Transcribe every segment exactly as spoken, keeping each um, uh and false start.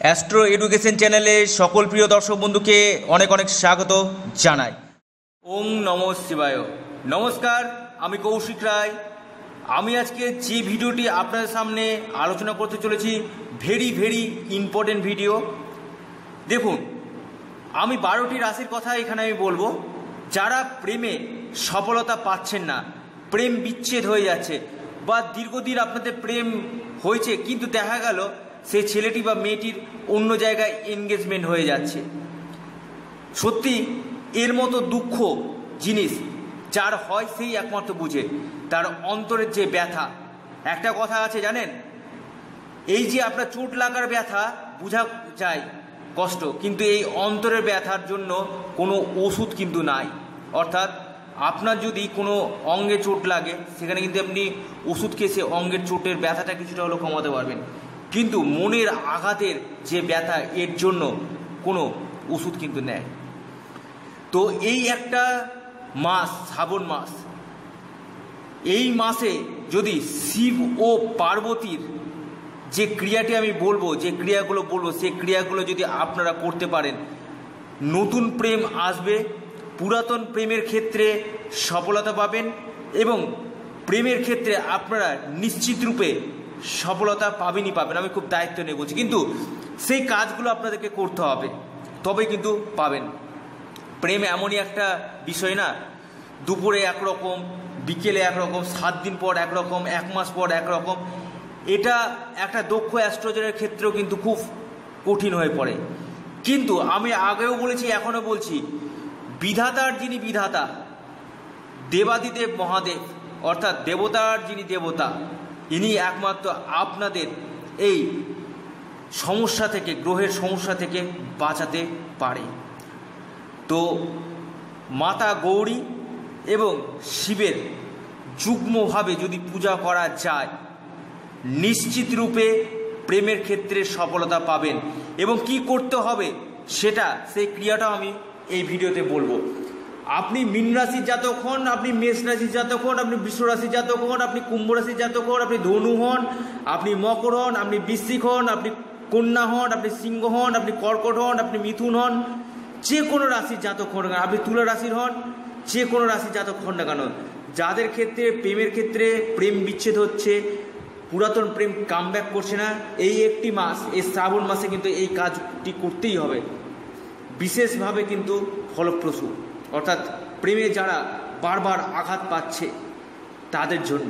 Astro education চ্যানেলে সকল প্রিয় দর্শক বন্ধুকে অনেক অনেক স্বাগত জানাই। ওম নমঃ শিবায়। নমস্কার, আমি কৌশিক রায়। আমি আজকে যে ভিডিওটি আপনাদের সামনে আলোচনা করতে চলেছি, ভেরি ভেরি ইম্পর্টেন্ট ভিডিও। দেখুন, আমি বারোটি রাশির কথা এখানে আমি বলবো, যারা প্রেমে সফলতা পাচ্ছেন না, প্রেম বিচ্ছেদ হয়ে যাচ্ছে, বা দীর্ঘদিন আপনাদের প্রেম হয়েছে কিন্তু দেখা গেল সেই ছেলেটি বা মেয়েটির অন্য জায়গায় এনগেজমেন্ট হয়ে যাচ্ছে। সত্যি এর মতো দুঃখ জিনিস যার হয় সেই একমাত্র বুঝে, তার অন্তরের যে ব্যথা। একটা কথা আছে জানেন, এই যে আপনার চোট লাগার ব্যথা বোঝা যায় কষ্ট, কিন্তু এই অন্তরের ব্যথার জন্য কোনো ওষুধ কিন্তু নাই। অর্থাৎ আপনার যদি কোনো অঙ্গে চোট লাগে, সেখানে কিন্তু আপনি ওষুধ খেয়ে সে অঙ্গের চোটের ব্যথাটা কিছুটা হলেও কমাতে পারবেন, কিন্তু মনের আঘাতের যে ব্যথা, এর জন্য কোনো ওষুধ কিন্তু নেয়। তো এই একটা মাস, শ্রাবণ মাস, এই মাসে যদি শিব ও পার্বতীর যে ক্রিয়াটি আমি বলবো, যে ক্রিয়াগুলো বলবো, সেই ক্রিয়াগুলো যদি আপনারা করতে পারেন, নতুন প্রেম আসবে, পুরাতন প্রেমের ক্ষেত্রে সফলতা পাবেন, এবং প্রেমের ক্ষেত্রে আপনারা নিশ্চিত রূপে সফলতা পাবেনই পাবেন। আমি খুব দায়িত্ব নিয়ে বলছি, কিন্তু সেই কাজগুলো আপনাদেরকে করতে হবে, তবে কিন্তু পাবেন। প্রেম এমনই একটা বিষয় না, দুপুরে একরকম, বিকেলে একরকম, সাত দিন পর একরকম, এক মাস পর একরকম। এটা একটা দক্ষ অ্যাস্ট্রোলজারের ক্ষেত্রেও কিন্তু খুব কঠিন হয়ে পড়ে। কিন্তু আমি আগেও বলেছি, এখনও বলছি, বিধাতার যিনি বিধাতা, দেবাদিদেব মহাদেব, অর্থাৎ দেবতার যিনি দেবতা, ইনি একমাত্র আপনাদের এই সমস্যা থেকে, গ্রহের সমস্যা থেকে বাঁচাতে পারে। তো মাতা গৌরী এবং শিবের যুগ্মভাবে যদি পূজা করা যায়, নিশ্চিত রূপে প্রেমের ক্ষেত্রে সফলতা পাবেন। এবং কি করতে হবে সেটা, সেই ক্রিয়াটাও আমি এই ভিডিওতে বলবো। আপনি মীন রাশির জাতক হন, আপনি মেষ রাশির জাতক হন, আপনি বৃষ রাশির জাতক হন, আপনি কুম্ভ রাশির জাতক হন, আপনি ধনু হন, আপনি মকর হন, আপনি বৃশ্চিক হন, আপনি কন্যা হন, আপনি সিংহ হন, আপনি কর্কট হন, আপনি মিথুন হন, যে কোনো রাশির জাতক হন না কেন, আপনি তুলা রাশির হন, যে কোনো রাশির জাতক হন না কেন, যাদের ক্ষেত্রে প্রেমের ক্ষেত্রে প্রেম বিচ্ছেদ হচ্ছে, পুরাতন প্রেম কামব্যাক করছে না, এই একটি মাস, এই শ্রাবণ মাসে কিন্তু এই কাজটি করতেই হবে, বিশেষভাবে কিন্তু ফলপ্রসূ। অর্থাৎ প্রেমে যারা বারবার আঘাত পাচ্ছে তাদের জন্য।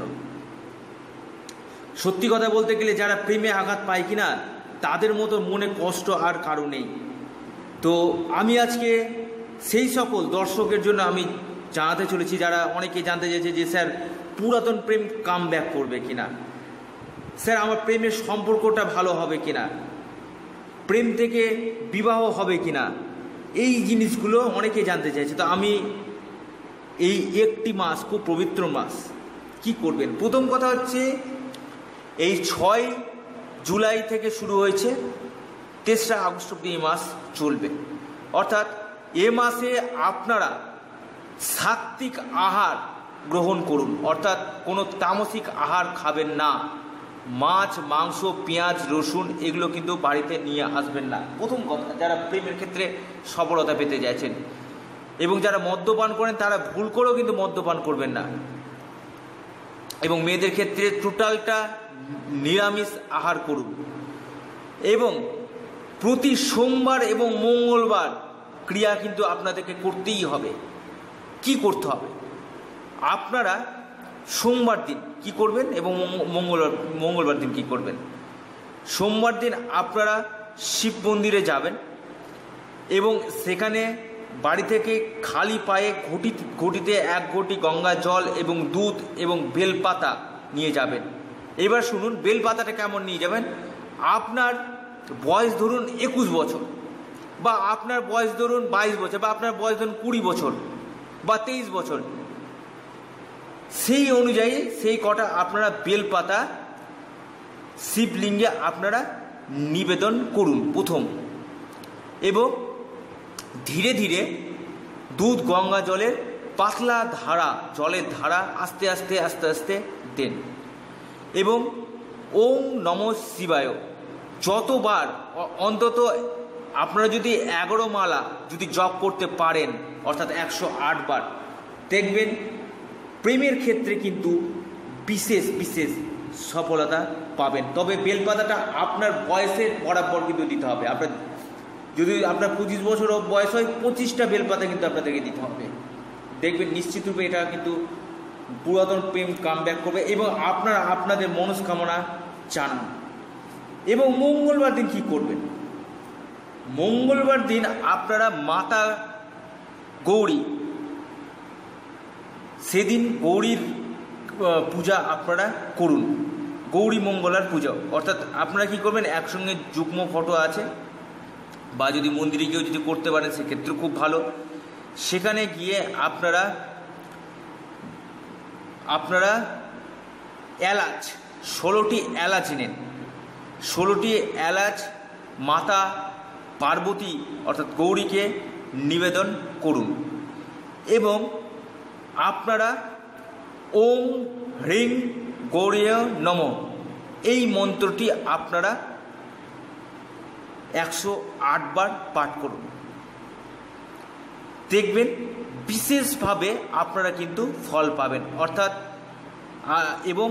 সত্যি কথা বলতে গেলে, যারা প্রেমে আঘাত পায় কিনা, তাদের মতো মনে কষ্ট আর কারো নেই। তো আমি আজকে সেই সকল দর্শকের জন্য আমি জানাতে চলেছি, যারা অনেকে জানতে চেয়েছে যে স্যার পুরাতন প্রেম কাম ব্যাক করবে কিনা, স্যার আমার প্রেমের সম্পর্কটা ভালো হবে কিনা, প্রেম থেকে বিবাহ হবে কিনা, এই জিনিসগুলো অনেকে জানতে চাইছে। তো আমি এই একটি মাস, খুব পবিত্র মাস, কি করবেন? প্রথম কথা হচ্ছে, এই ছয় জুলাই থেকে শুরু হয়েছে, তেসরা আগস্ট অব্দি এই মাস চলবে। অর্থাৎ এ মাসে আপনারা সাত্ত্বিক আহার গ্রহণ করুন, অর্থাৎ কোনো তামসিক আহার খাবেন না। মাছ, মাংস, পেঁয়াজ, রসুন এগুলো কিন্তু বাড়িতে নিয়ে আসবেন না, প্রথম কথা, যারা প্রেমের ক্ষেত্রে সফলতা পেতে চাইছেন। এবং যারা মদ্যপান করেন, তারা ভুল করেও কিন্তু মদ্যপান করবেন না। এবং মেয়েদের ক্ষেত্রে টোটালটা নিরামিষ আহার করুন। এবং প্রতি সোমবার এবং মঙ্গলবার ক্রিয়া কিন্তু আপনাদেরকে করতেই হবে। কি করতে হবে? আপনারা সোমবার দিন কি করবেন এবং মঙ্গলবার মঙ্গলবার দিন কি করবেন? সোমবার দিন আপনারা শিব মন্দিরে যাবেন এবং সেখানে বাড়ি থেকে খালি পায়ে ঘটি ঘটিতে এক ঘটি গঙ্গা জল এবং দুধ এবং বেলপাতা নিয়ে যাবেন। এবার শুনুন, বেলপাতাটা কেমন নিয়ে যাবেন? আপনার বয়স ধরুন একুশ বছর, বা আপনার বয়স ধরুন বাইশ বছর, বা আপনার বয়স ধরুন কুড়ি বছর বা তেইশ বছর, সেই অনুযায়ী সেই কটা আপনারা বেলপাতা শিবলিঙ্গে আপনারা নিবেদন করুন প্রথম। এবং ধীরে ধীরে দুধ গঙ্গা জলের পাতলা ধারা, জলের ধারা আস্তে আস্তে আস্তে আস্তে দেন। এবং ওম নমঃ শিবায় যতবার অন্তত আপনারা যদি এগারো মালা যদি জপ করতে পারেন, অর্থাৎ একশো আট বার, দেখবেন প্রেমের ক্ষেত্রে কিন্তু বিশেষ বিশেষ সফলতা পাবেন। তবে বেলপাতাটা আপনার বয়সের বরাবর কিন্তু দিতে হবে। আপনার যদি আপনার পঁচিশ বছর বয়স হয়, পঁচিশটা বেলপাতা কিন্তু আপনাদেরকে দিতে হবে। দেখবেন নিশ্চিতরূপে এটা কিন্তু পুরাতন প্রেম কামব্যাক করবে এবং আপনারা আপনাদের মনস্কামনা জানান। এবং মঙ্গলবার দিন কি করবেন? মঙ্গলবার দিন আপনারা মাতা গৌরী, সেদিন গৌরীর পূজা আপনারা করুন, গৌরী মঙ্গলার পূজা। অর্থাৎ আপনারা কি করবেন, একসঙ্গে যুগ্ম ফটো আছে বা যদি মন্দিরে গিয়েও যদি করতে পারেন সেক্ষেত্রে খুব ভালো। সেখানে গিয়ে আপনারা আপনারা এলাচ, ষোলোটি এলাচ নেন, ষোলোটি এলাচ মাতা পার্বতী অর্থাৎ গৌরীকে নিবেদন করুন এবং আপনারা ওম হ্রিং গৌরীয় নমঃ এই মন্ত্রটি আপনারা একশো আট বার পাঠ করুন। দেখবেন বিশেষভাবে আপনারা কিন্তু ফল পাবেন। অর্থাৎ এবং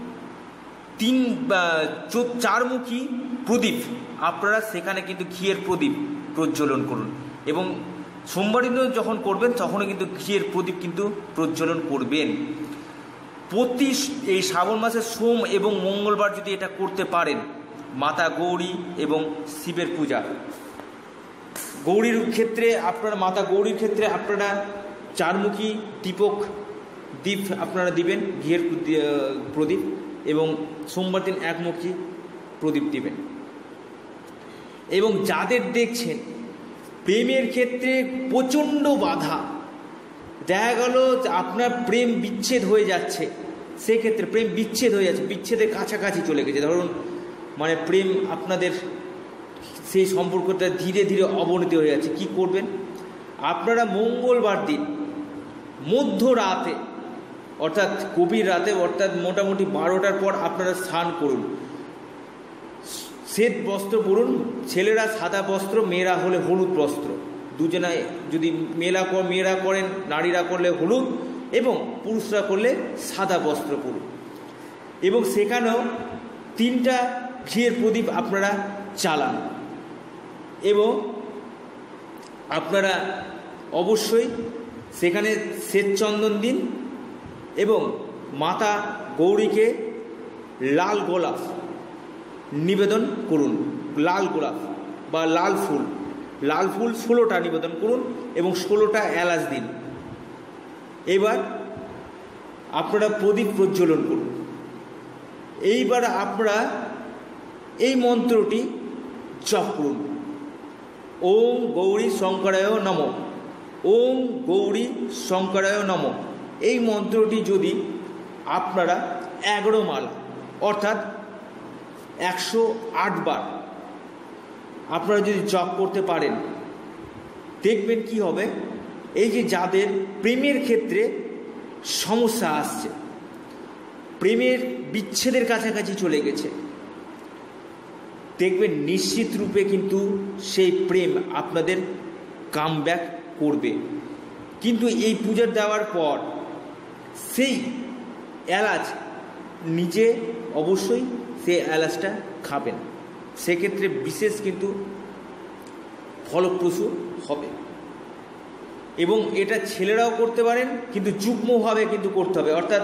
তিন চারমুখী প্রদীপ আপনারা সেখানে কিন্তু ঘিয়ের প্রদীপ প্রজ্বলন করুন এবং সোমবার দিন যখন করবেন তখনও কিন্তু ঘিয়ের প্রদীপ কিন্তু প্রজ্বলন করবেন। প্রতি এই শ্রাবণ মাসের সোম এবং মঙ্গলবার যদি এটা করতে পারেন, মাতা গৌরী এবং শিবের পূজা, গৌরীর ক্ষেত্রে আপনারা মাতা গৌরীর ক্ষেত্রে আপনারা চারমুখী দীপক দীপ আপনারা দিবেন, ঘিয়ের প্রদীপ, এবং সোমবার দিন একমুখী প্রদীপ দিবেন। এবং যাদের দেখছেন প্রেমের ক্ষেত্রে প্রচণ্ড বাধা, দেখা গেল আপনার প্রেম বিচ্ছেদ হয়ে যাচ্ছে, সেক্ষেত্রে প্রেম বিচ্ছেদ হয়ে যাচ্ছে, বিচ্ছেদের কাছাকাছি চলে গেছে, ধরুন মানে প্রেম আপনাদের সেই সম্পর্কটা ধীরে ধীরে অবনতি হয়ে যাচ্ছে, কি করবেন? আপনারা মঙ্গলবার দিন মধ্যরাতে অর্থাৎ গভীর রাতে অর্থাৎ মোটামুটি বারোটার পর আপনারা স্নান করুন, শ্বেত বস্ত্র পরুন, ছেলেরা সাদা বস্ত্র, মেয়েরা হলে হলুদ বস্ত্র, দুজনায় যদি মেয়েরা মেয়েরা করেন, নারীরা করলে হলুদ এবং পুরুষরা করলে সাদা বস্ত্র পরুন এবং সেখানেও তিনটা ঘিয়ের প্রদীপ আপনারা চালান এবং আপনারা অবশ্যই সেখানে শ্বেত চন্দন দিন এবং মাতা গৌরীকে লাল গোলাপ নিবেদন করুন, লাল গোলাপ বা লাল ফুল, লাল ফুল ষোলোটা নিবেদন করুন এবং ষোলোটা এলাচ দিন। এবার আপনারা প্রদীপ প্রজ্বলন করুন। এইবার আপনারা এই মন্ত্রটি জপ করুন, ওম গৌরী শঙ্করায় নমঃ, ওম গৌরী শঙ্করায় নমঃ। এই মন্ত্রটি যদি আপনারা এগারো মালা অর্থাৎ একশো আট বার আপনারা যদি জপ করতে পারেন, দেখবেন কি হবে, এই যে যাদের প্রেমের ক্ষেত্রে সমস্যা আসছে, প্রেমের বিচ্ছেদের কাছাকাছি চলে গেছে, দেখবেন নিশ্চিত রূপে কিন্তু সেই প্রেম আপনাদের কামব্যাক করবে। কিন্তু এই পূজা দেওয়ার পর সেই এলাচ নিজে অবশ্যই সেই এলাচটা খাবেন, সেক্ষেত্রে বিশেষ কিন্তু ফলপ্রসূ হবে। এবং এটা ছেলেরাও করতে পারেন, কিন্তু যুগ্মভাবে কিন্তু করতে হবে, অর্থাৎ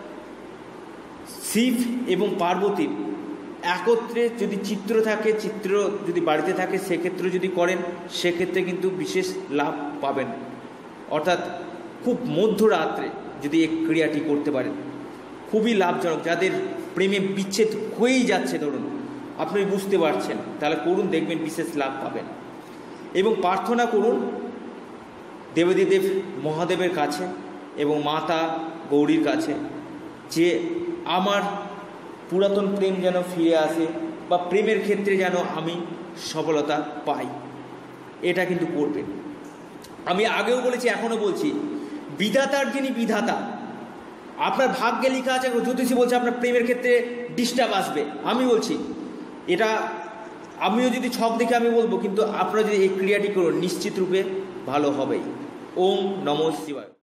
শিব এবং পার্বতীর একত্রে যদি চিত্র থাকে, চিত্র যদি বাড়িতে থাকে, সেক্ষেত্রে যদি করেন সেক্ষেত্রে কিন্তু বিশেষ লাভ পাবেন। অর্থাৎ খুব মধ্যরাত্রে যদি এই ক্রিয়াটি করতে পারেন খুবই লাভজনক। যাদের প্রেমে বিচ্ছেদ হয়েই যাচ্ছে, ধরুন আপনি বুঝতে পারছেন, তাহলে করুন, দেখবেন বিশেষ লাভ পাবেন। এবং প্রার্থনা করুন দেবাদিদেব মহাদেবের কাছে এবং মাতা গৌরীর কাছে যে আমার পুরাতন প্রেম যেন ফিরে আসে বা প্রেমের ক্ষেত্রে যেন আমি সফলতা পাই। এটা কিন্তু করবেন। আমি আগেও বলেছি, এখনও বলছি, বিধাতার যিনি বিধাতা, আপনার ভাগ্যে লেখা আছে, জ্যোতিষী বলছে আপনার প্রেমের ক্ষেত্রে ডিস্টার্ব আসবে, আমি বলছি এটা আমিও যদি ছক দেখে আমি বলবো, কিন্তু আপনারা যদি এই ক্রিয়াটি করুন নিশ্চিত রূপে ভালো হবেই। ওম নমঃ শিবায়।